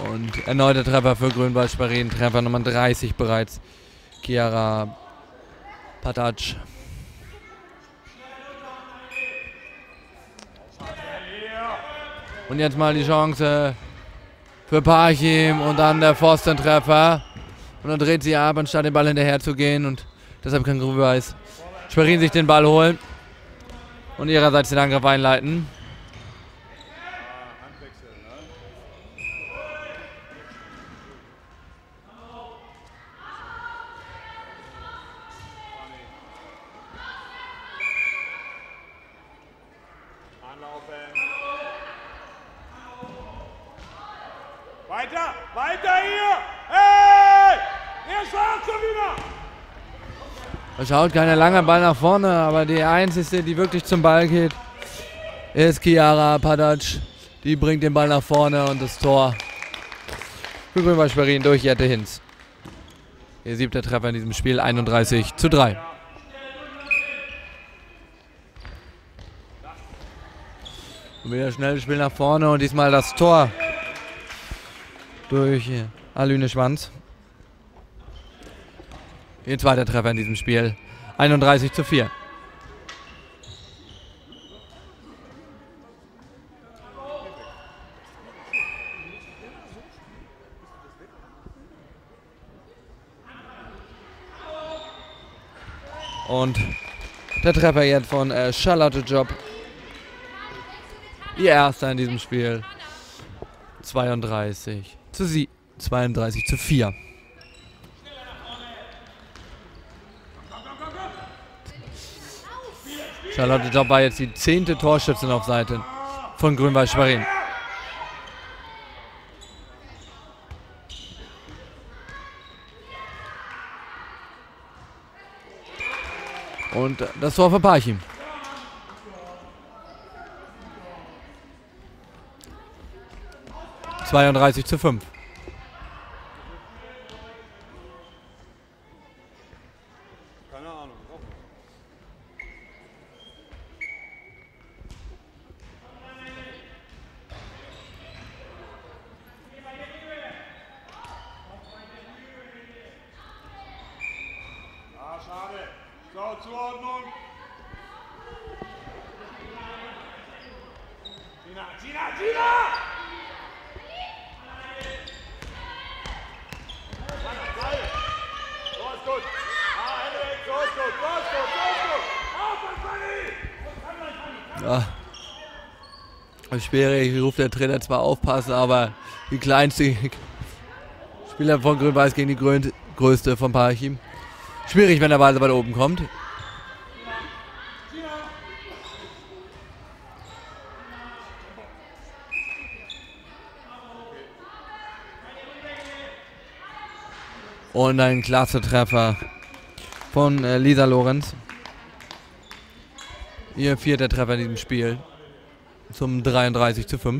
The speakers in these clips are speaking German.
Und erneuter Treffer für Grün-Weiß Schwerin. Treffer Nummer 30 bereits. Chiara Padac. Und jetzt mal die Chance für Parchim und dann der Pfostentreffer. Und dann dreht sie ab, anstatt den Ball hinterher zu gehen. Und deshalb kann Grün-Weiß Schwerin sich den Ball holen und ihrerseits den Angriff einleiten. Weiter, weiter hier! Hey! Ihr schaut schon wieder! Da schaut keiner lange Ball nach vorne, aber die einzige, die wirklich zum Ball geht, ist Chiara Padac. Die bringt den Ball nach vorne und das Tor für Grün-Weiß Schwerin durch Jette Hinz. Ihr 7. Treffer in diesem Spiel, 31:3. Und wieder schnelles Spiel nach vorne und diesmal das Tor durch Aline Schwanz. Ihr 2. Treffer in diesem Spiel, 31:4. Und der Treffer jetzt von Charlotte Job. Ihr erster in diesem Spiel. 32:4. Charlotte Job war jetzt die 10. Torschützin auf Seite von Grün-Weiß Schwerin. Und das Tor für Parchim. (32:5). Keine Ahnung. Ah, schade. So, Zuordnung. Gina! Ja. Schwierig, ruft der Trainer zwar aufpassen, aber die kleinste Spieler von Grün-Weiß gegen die größte von Parchim. Schwierig, wenn der Ball so weit oben kommt. Und ein klasse Treffer von Lisa Lorenz. Ihr 4. Treffer in diesem Spiel zum 33:5.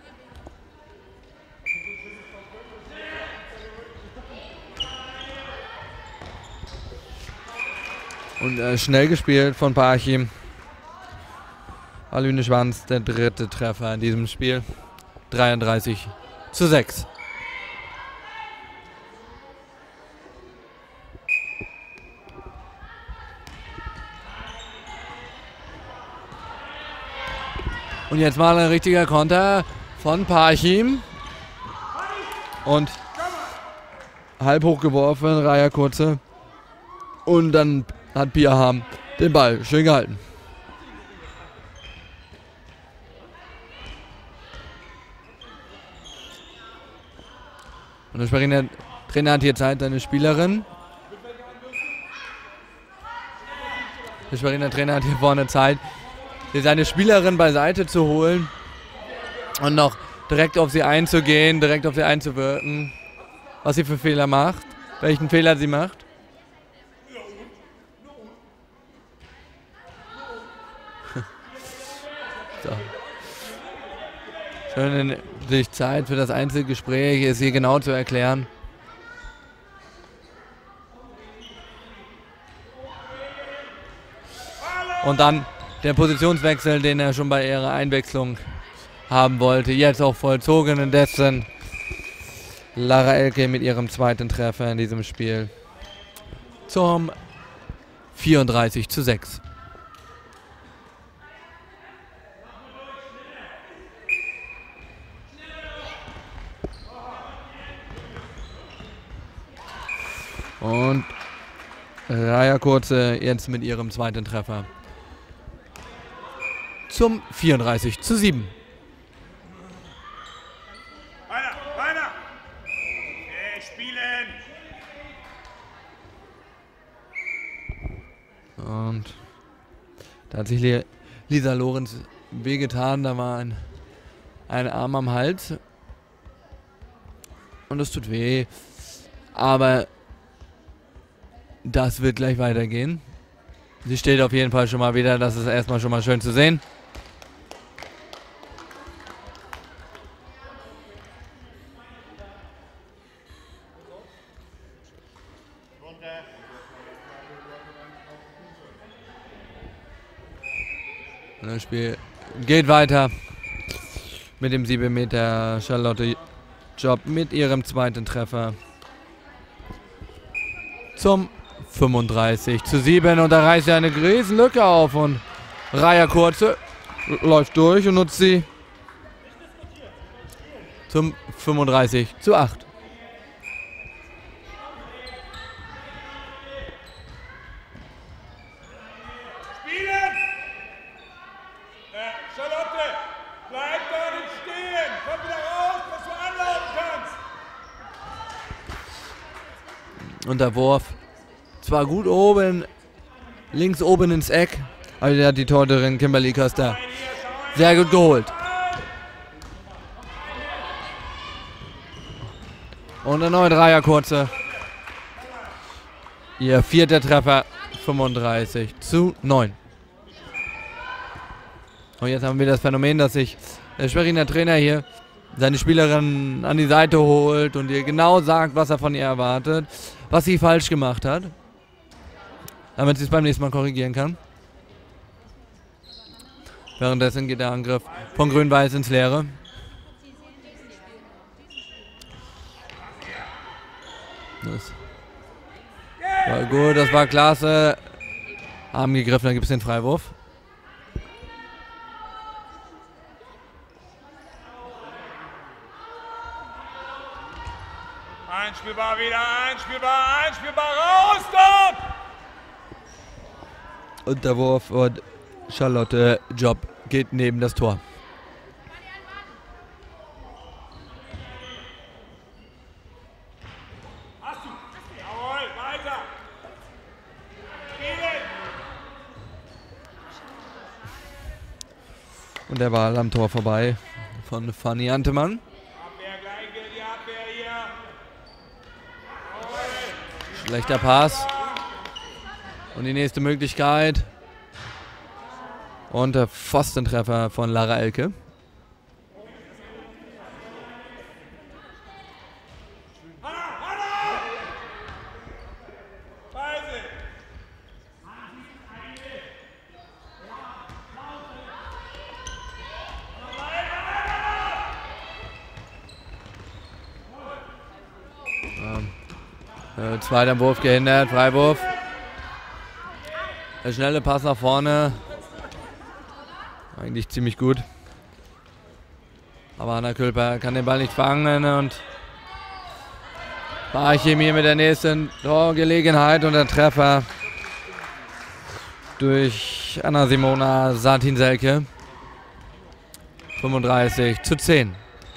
Und schnell gespielt von Parchim. Aline Schwanz, der 3. Treffer in diesem Spiel. 33:6. Und jetzt mal ein richtiger Konter von Parchim. Und halb hoch geworfen, Raya Kurze. Und dann hat Pia Ham den Ball schön gehalten. Und der Schweriner Trainer hat hier Zeit, seine Spielerin. Der Schweriner Trainer hat hier vorne Zeit, seine Spielerin beiseite zu holen und noch direkt auf sie einzugehen, direkt auf sie einzuwirken, was sie für Fehler macht, welchen Fehler sie macht. So. Schön sich Zeit für das Einzelgespräch, es hier genau zu erklären. Und dann der Positionswechsel, den er schon bei ihrer Einwechslung haben wollte, jetzt auch vollzogen. Indessen Lara Elke mit ihrem zweiten Treffer in diesem Spiel. Zum 34:6. Und Raya Kurze jetzt mit ihrem zweiten Treffer. Zum 34:7. Weiter, weiter. Okay, spielen. Und da hat sich Lisa Lorenz wehgetan. Da war ein Arm am Hals. Und es tut weh. Aber das wird gleich weitergehen. Sie steht auf jeden Fall schon mal wieder. Das ist erstmal schon mal schön zu sehen. Und das Spiel geht weiter mit dem 7 Meter Charlotte Job mit ihrem zweiten Treffer. Zum 35:7 und da reißt sie eine Riesenlücke auf und Raya Kurze läuft durch und nutzt sie zum 35:8. Spielen! Charlotte, bleib da nicht stehen! Komm wieder raus, dass du anlaufen kannst! Und der Wurf zwar gut oben, links oben ins Eck, aber der hat die Torhüterin Kimberly Köster sehr gut geholt. Und erneut Raya Kurze. Ihr vierter Treffer, 35:9. Und jetzt haben wir das Phänomen, dass sich der Schweriner Trainer hier seine Spielerin an die Seite holt und ihr genau sagt, was er von ihr erwartet, was sie falsch gemacht hat, damit sie es beim nächsten Mal korrigieren kann. Währenddessen geht der Angriff von Grün-Weiß ins Leere. Das war gut, das war klasse. Haben gegriffen, dann gibt es den Freiwurf. Einspielbar wieder, einspielbar, raus dort! Und der Wurf und Charlotte Job geht neben das Tor. Hast du? Jawohl, weiter! Spielen! Und der Ball am Tor vorbei von Fanny Antemann. Abwehr, gleich geht die Abwehr hier! Schlechter Pass. Und die nächste Möglichkeit. Und der Pfostentreffer von Lara Elke. Zweiter Wurf gehindert, Freiwurf. Der schnelle Pass nach vorne. Eigentlich ziemlich gut. Aber Anna Külper kann den Ball nicht fangen und Barchemie mit der nächsten Torgelegenheit und der Treffer durch Anna-Simona Satin-Selke. 35:10.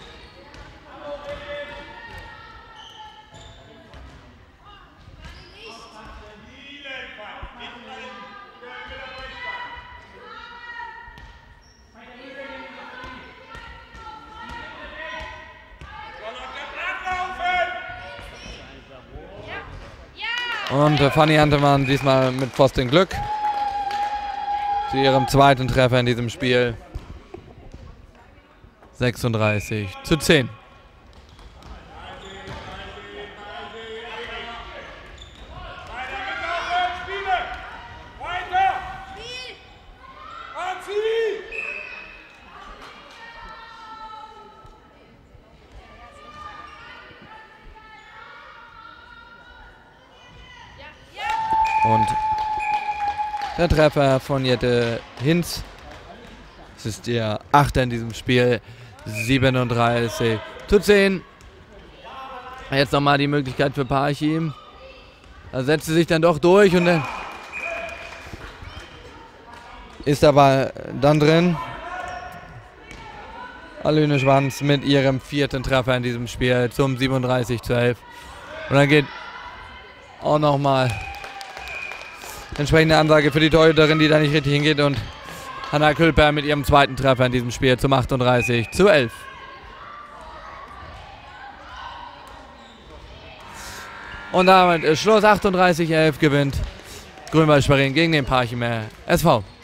Und Fanny Antemann diesmal mit Pfosten Glück zu ihrem zweiten Treffer in diesem Spiel. 36:10. Und der Treffer von Jette Hinz. Es ist ihr 8. in diesem Spiel. 37:10. Jetzt nochmal die Möglichkeit für Parchim. Da setzt sie sich dann doch durch und dann ist der Ball dann drin. Aline Schwanz mit ihrem 4. Treffer in diesem Spiel zum 37:11. Und dann geht auch nochmal entsprechende Ansage für die Torhüterin, die da nicht richtig hingeht. Und Hanna Külper mit ihrem 2. Treffer in diesem Spiel zum 38:11. Und damit ist Schluss. 38:11 gewinnt Grünwald Schwerin gegen den Parchimer SV.